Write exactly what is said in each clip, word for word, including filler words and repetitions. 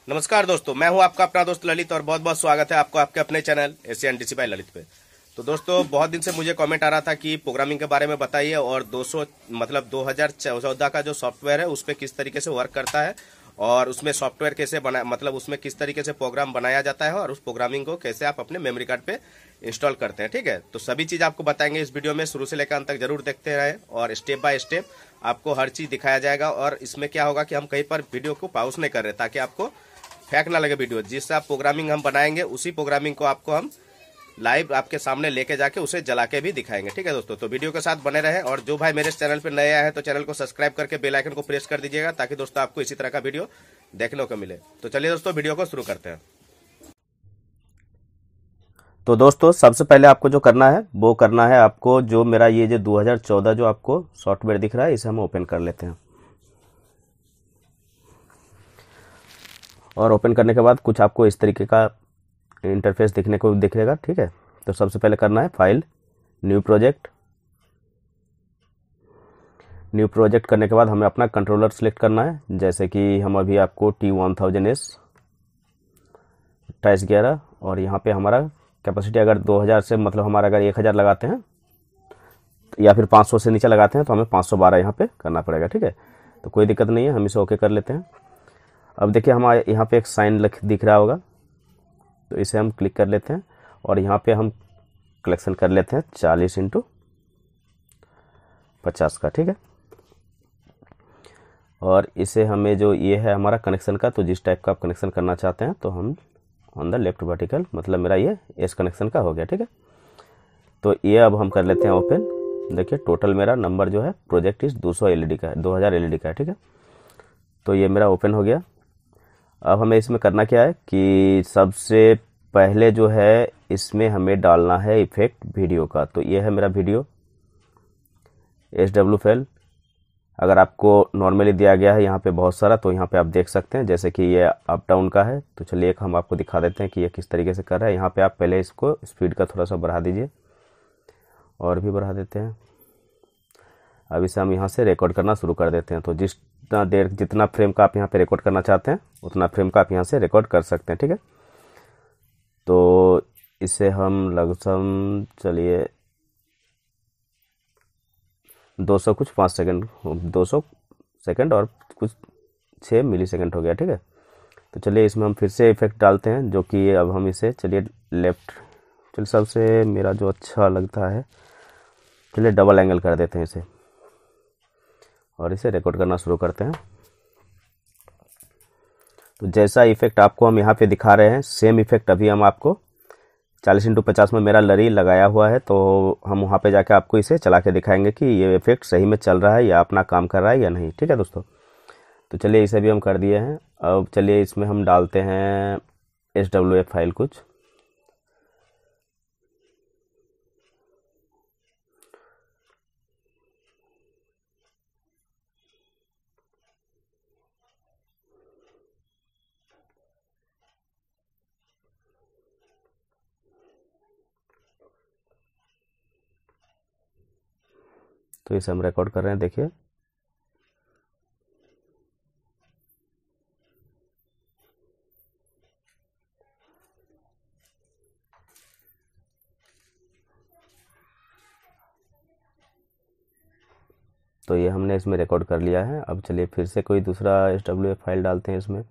नमस्कार दोस्तों, मैं हूं आपका अपना दोस्त ललित और बहुत बहुत स्वागत है आपको आपके अपने channel Asian DC by Lalit पे। तो दोस्तों, बहुत दिन से मुझे कमेंट आ रहा था कि प्रोग्रामिंग के बारे में बताइए और दो सौ मतलब दो हज़ार चौदह का जो सॉफ्टवेयर है उस पर किस तरीके से वर्क करता है और उसमें सॉफ्टवेयर कैसे बना मतलब उसमें किस तरीके से प्रोग्राम बनाया जाता है और उस प्रोग्रामिंग को कैसे आप अपने मेमोरी कार्ड पे इंस्टॉल करते हैं। ठीक है, तो सभी चीज़ आपको बताएंगे इस वीडियो में, शुरू से लेकर अंत तक जरूर देखते रहे और स्टेप बाय स्टेप आपको हर चीज़ दिखाया जाएगा। और इसमें क्या होगा कि हम कहीं पर वीडियो को पॉज नहीं कर रहे ताकि आपको फैक ना लगे वीडियो। जिससे आप प्रोग्रामिंग हम बनाएंगे उसी प्रोग्रामिंग को आपको हम लाइव आपके सामने लेके जाके उसे जला के भी दिखाएंगे। ठीक है दोस्तों, तो वीडियो के साथ बने रहे और जो भाई मेरे चैनल पे नए आए हैं तो चैनल को सब्सक्राइब करके बेल आइकन को प्रेस कर दीजिएगा ताकि दोस्तों आपको इसी तरह का वीडियो देखने को मिले। तो चलिए दोस्तों, वीडियो को शुरू करते हैं। तो दोस्तों, सबसे पहले आपको जो करना है वो करना है आपको जो मेरा ये जो दो हज़ार चौदह जो आपको सॉफ्टवेयर दिख रहा है इसे हम ओपन कर लेते हैं। और ओपन करने के बाद कुछ आपको इस तरीके का इंटरफेस दिखने को दिखेगा। ठीक है, तो सबसे पहले करना है file, new project. New project करने के बाद हमें अपना कंट्रोलर सेलेक्ट करना है, जैसे कि हम अभी आपको टी वन थाउजेंड एस अट्ठाईस ग्यारह और यहाँ पे हमारा कैपेसिटी अगर दो हज़ार से मतलब हमारा अगर एक हज़ार लगाते हैं या फिर पाँच सौ से नीचे लगाते हैं तो हमें पाँच सौ बारह यहाँ पे करना पड़ेगा। ठीक है, तो कोई दिक्कत नहीं है, हम इसे ओके कर लेते हैं। अब देखिए हमारे यहाँ पे एक साइन लिख दिख रहा होगा, तो इसे हम क्लिक कर लेते हैं और यहाँ पे हम कलेक्शन कर लेते हैं चालीस इंटू पचास का। ठीक है, और इसे हमें जो ये है हमारा कनेक्शन का, तो जिस टाइप का आप कनेक्शन करना चाहते हैं तो हम ऑन द लेफ्ट वर्टिकल मतलब मेरा ये एस कनेक्शन का हो गया। ठीक है, तो ये अब हम कर लेते हैं ओपन। देखिए टोटल मेरा नंबर जो है प्रोजेक्ट इस दो सौ एलईडी का है, दो हज़ार एलईडी का है। ठीक है, तो ये मेरा ओपन हो गया। अब हमें इसमें करना क्या है कि सबसे पहले जो है इसमें हमें डालना है इफेक्ट वीडियो का। तो ये है मेरा वीडियो एस डब्ल्यू फाइल। अगर आपको नॉर्मली दिया गया है यहाँ पे बहुत सारा, तो यहाँ पे आप देख सकते हैं जैसे कि ये अप डाउन का है। तो चलिए एक हम आपको दिखा देते हैं कि ये किस तरीके से कर रहा है। यहाँ पे आप पहले इसको स्पीड का थोड़ा सा बढ़ा दीजिए और भी बढ़ा देते हैं। अब इसे हम यहाँ से रिकॉर्ड करना शुरू कर देते हैं। तो जितना देर जितना फ्रेम का आप यहाँ पे रिकॉर्ड करना चाहते हैं उतना फ्रेम का आप यहाँ से रिकॉर्ड कर सकते हैं। ठीक है, तो इसे हम लगभग चलिए दो सौ कुछ पाँच सेकंड दो सौ सेकंड और कुछ छः मिली सेकंड हो गया। ठीक है, तो चलिए इसमें हम फिर से इफेक्ट डालते हैं जो कि अब हम इसे चलिए लेफ्ट चलिए सबसे मेरा जो अच्छा लगता है चलिए डबल एंगल कर देते हैं इसे और इसे रिकॉर्ड करना शुरू करते हैं। तो जैसा इफेक्ट आपको हम यहाँ पे दिखा रहे हैं सेम इफेक्ट अभी हम आपको चालीस इंटू पचास में मेरा लरी लगाया हुआ है, तो हम वहाँ पे जाके आपको इसे चला के दिखाएंगे कि ये इफेक्ट सही में चल रहा है या अपना काम कर रहा है या नहीं। ठीक है दोस्तों, तो चलिए इसे भी हम कर दिए हैं। अब चलिए इसमें हम डालते हैं एस डब्ल्यू एफ फाइल कुछ। तो इसे हम रिकॉर्ड कर रहे हैं, देखिए तो ये हमने इसमें रिकॉर्ड कर लिया है। अब चलिए फिर से कोई दूसरा एस डब्ल्यू एफ फाइल डालते हैं इसमें।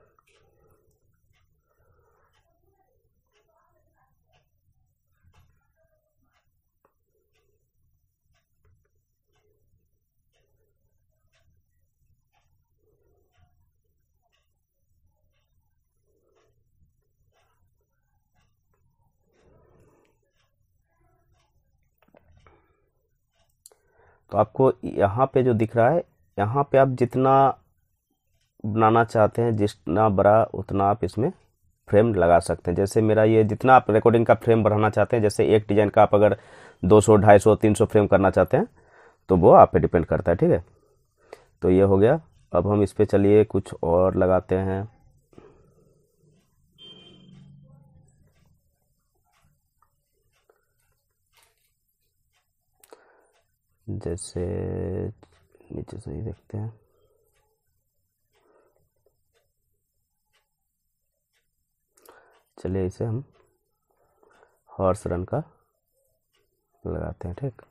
तो आपको यहाँ पे जो दिख रहा है, यहाँ पे आप जितना बनाना चाहते हैं जितना बड़ा उतना आप इसमें फ्रेम लगा सकते हैं। जैसे मेरा ये जितना आप रिकॉर्डिंग का फ्रेम बढ़ाना चाहते हैं, जैसे एक डिजाइन का आप अगर दो सौ ढाई सौ तीन सौ फ्रेम करना चाहते हैं तो वो आप पे डिपेंड करता है। ठीक है, तो ये हो गया। अब हम इस पे चलिए कुछ और लगाते हैं। जैसे नीचे से ही देखते हैं। चलिए इसे हम हॉर्स रन का लगाते हैं। ठीक,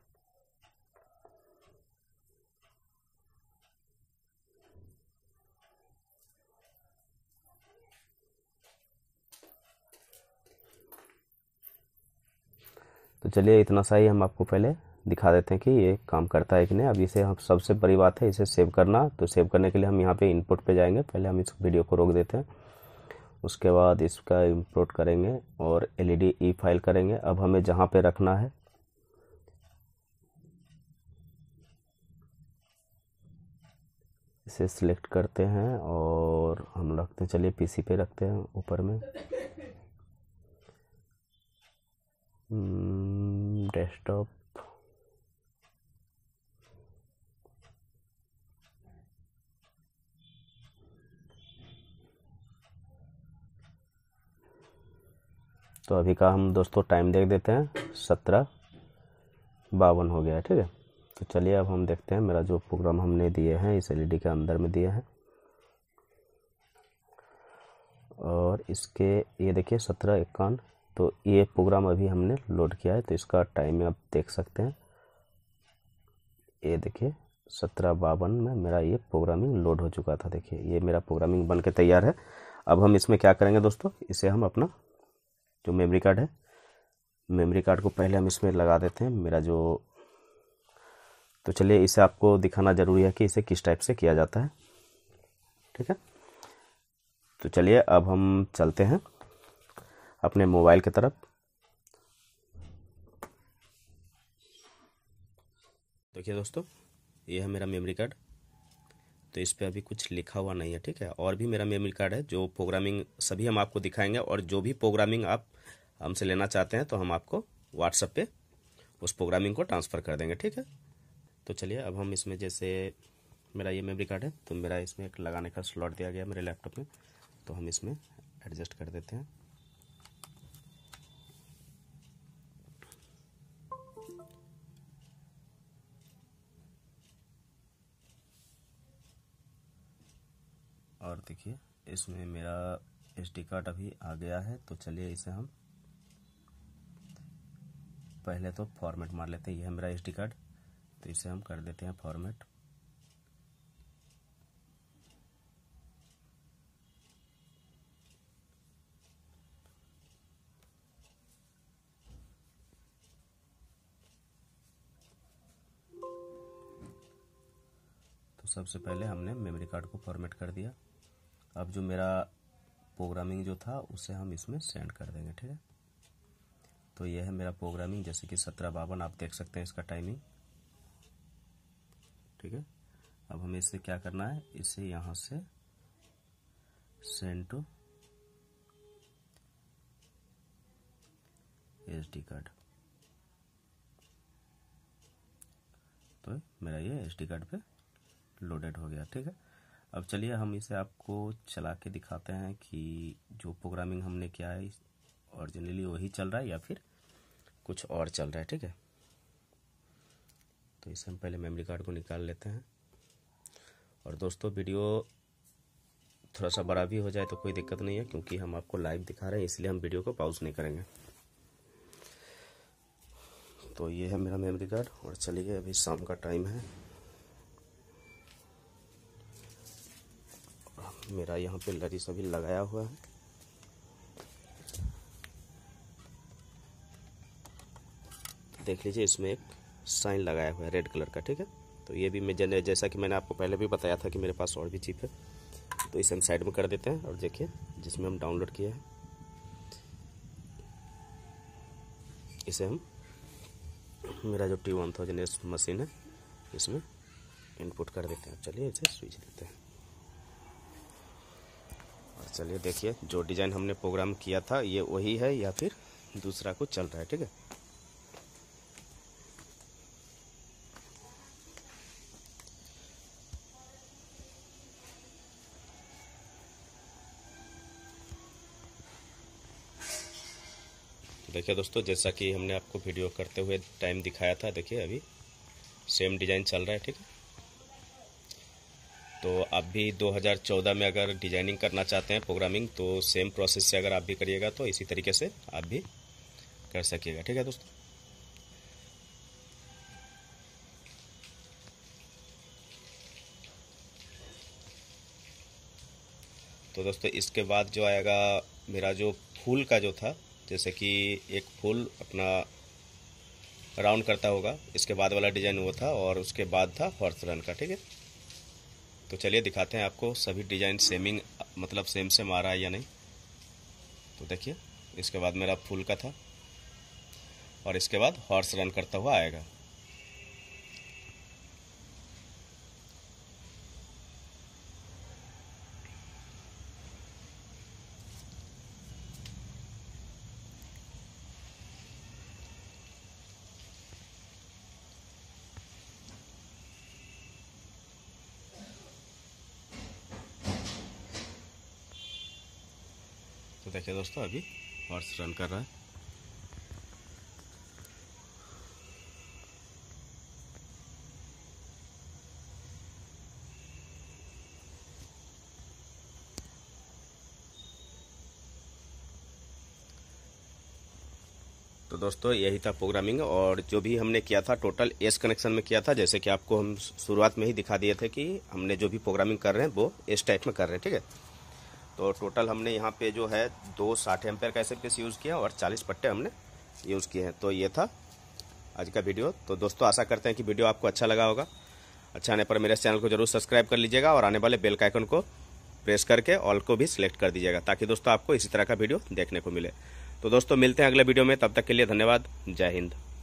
तो चलिए इतना सा ही हम आपको पहले दिखा देते हैं कि ये काम करता है कि नहीं। अब इसे हम सबसे बड़ी बात है इसे सेव करना। तो सेव करने के लिए हम यहाँ पे इनपुट पे जाएंगे। पहले हम इस वीडियो को रोक देते हैं, उसके बाद इसका इंपोर्ट करेंगे और एलईडी ई फाइल करेंगे। अब हमें जहाँ पे रखना है इसे सिलेक्ट करते हैं और हम रखते हैं, चलिए पीसी पे रखते हैं ऊपर में, डेस्कटॉप। तो अभी का हम दोस्तों टाइम देख देते हैं, सत्रह बावन हो गया है। ठीक है, तो चलिए अब हम देखते हैं मेरा जो प्रोग्राम हमने दिए हैं इस एलईडी के अंदर में दिए हैं, और इसके ये देखिए सत्रह इक्यावन। तो ये प्रोग्राम अभी हमने लोड किया है, तो इसका टाइम आप देख सकते हैं। ये देखिए सत्रह बावन में मेरा ये प्रोग्रामिंग लोड हो चुका था। देखिए ये मेरा प्रोग्रामिंग बन के तैयार है। अब हम इसमें क्या करेंगे दोस्तों, इसे हम अपना जो मेमोरी कार्ड है, मेमोरी कार्ड को पहले हम इसमें लगा देते हैं मेरा जो। तो चलिए इसे आपको दिखाना ज़रूरी है कि इसे किस टाइप से किया जाता है। ठीक है, तो चलिए अब हम चलते हैं अपने मोबाइल की तरफ। देखिए दोस्तों ये है मेरा मेमोरी कार्ड। तो इस पर अभी कुछ लिखा हुआ नहीं है। ठीक है, और भी मेरा मेमोरी कार्ड है जो प्रोग्रामिंग सभी हम आपको दिखाएंगे, और जो भी प्रोग्रामिंग आप हमसे लेना चाहते हैं तो हम आपको व्हाट्सएप पे उस प्रोग्रामिंग को ट्रांसफ़र कर देंगे। ठीक है, तो चलिए अब हम इसमें, जैसे मेरा ये मेमोरी कार्ड है तो मेरा इसमें एक लगाने का स्लॉट दिया गया मेरे लैपटॉप में, तो हम इसमें एडजस्ट कर देते हैं। और देखिए इसमें मेरा एसडी कार्ड अभी आ गया है। तो चलिए इसे हम पहले तो फॉर्मेट मार लेते हैं। ये है मेरा एसडी कार्ड, तो इसे हम कर देते हैं फॉर्मेट। तो सबसे पहले हमने मेमोरी कार्ड को फॉर्मेट कर दिया। अब जो मेरा प्रोग्रामिंग जो था उसे हम इसमें सेंड कर देंगे। ठीक है, तो यह है मेरा प्रोग्रामिंग, जैसे कि सत्रह बावन आप देख सकते हैं इसका टाइमिंग। ठीक है, अब हमें इसे क्या करना है, इसे यहाँ से सेंड टू एसडी कार्ड। तो मेरा ये एसडी कार्ड पे लोडेड हो गया। ठीक है, अब चलिए हम इसे आपको चला के दिखाते हैं कि जो प्रोग्रामिंग हमने किया है ओरिजिनली वही चल रहा है या फिर कुछ और चल रहा है। ठीक है, तो इसे हम पहले मेमोरी कार्ड को निकाल लेते हैं। और दोस्तों वीडियो थोड़ा सा बड़ा भी हो जाए तो कोई दिक्कत नहीं है, क्योंकि हम आपको लाइव दिखा रहे हैं, इसलिए हम वीडियो को पॉज नहीं करेंगे। तो ये है मेरा मेमोरी कार्ड। और चलिए अभी शाम का टाइम है, मेरा यहाँ पे लरी सभी लगाया हुआ है। देख लीजिए इसमें एक साइन लगाया हुआ है रेड कलर का। ठीक है, तो ये भी मैं जैसा कि मैंने आपको पहले भी बताया था कि मेरे पास और भी चिप है, तो इसे हम साइड में कर देते हैं। और देखिए जिसमें हम डाउनलोड किए हैं इसे हम, मेरा जो T one thousand S machine है इसमें इनपुट कर देते हैं। चलिए इसे स्विच देते हैं और चलिए देखिए जो डिज़ाइन हमने प्रोग्राम किया था ये वही है या फिर दूसरा कुछ चल रहा है। ठीक है, देखिए दोस्तों जैसा कि हमने आपको वीडियो करते हुए टाइम दिखाया था, देखिए अभी सेम डिज़ाइन चल रहा है। ठीक है, तो आप भी दो हज़ार चौदह में अगर डिजाइनिंग करना चाहते हैं प्रोग्रामिंग, तो सेम प्रोसेस से अगर आप भी करिएगा तो इसी तरीके से आप भी कर सकिएगा। ठीक है दोस्तों। तो दोस्तों इसके बाद जो आएगा मेरा जो फूल का जो था, जैसे कि एक फूल अपना राउंड करता होगा, इसके बाद वाला डिजाइन वो था, और उसके बाद था हॉर्स रन का। ठीक है, तो चलिए दिखाते हैं आपको सभी डिजाइन सेमिंग मतलब सेम सेम आ रहा है या नहीं। तो देखिए इसके बाद मेरा फूल का था और इसके बाद हॉर्स रन करता हुआ आएगा। तो देखिए दोस्तों अभी हॉर्स रन कर रहा है। तो दोस्तों यही था प्रोग्रामिंग, और जो भी हमने किया था टोटल एस कनेक्शन में किया था। जैसे कि आपको हम शुरुआत में ही दिखा दिए थे कि हमने जो भी प्रोग्रामिंग कर रहे हैं वो एस टाइप में कर रहे हैं। ठीक है, तो टोटल हमने यहाँ पे जो है दो साठ एम्पेयर का ऐसे पीस यूज़ किया और चालीस पट्टे हमने यूज़ किए हैं। तो ये था आज का वीडियो। तो दोस्तों आशा करते हैं कि वीडियो आपको अच्छा लगा होगा। अच्छा आने पर मेरे चैनल को जरूर सब्सक्राइब कर लीजिएगा और आने वाले बेल का आइकन को प्रेस करके ऑल को भी सिलेक्ट कर दीजिएगा, ताकि दोस्तों आपको इसी तरह का वीडियो देखने को मिले। तो दोस्तों मिलते हैं अगले वीडियो में, तब तक के लिए धन्यवाद। जय हिंद।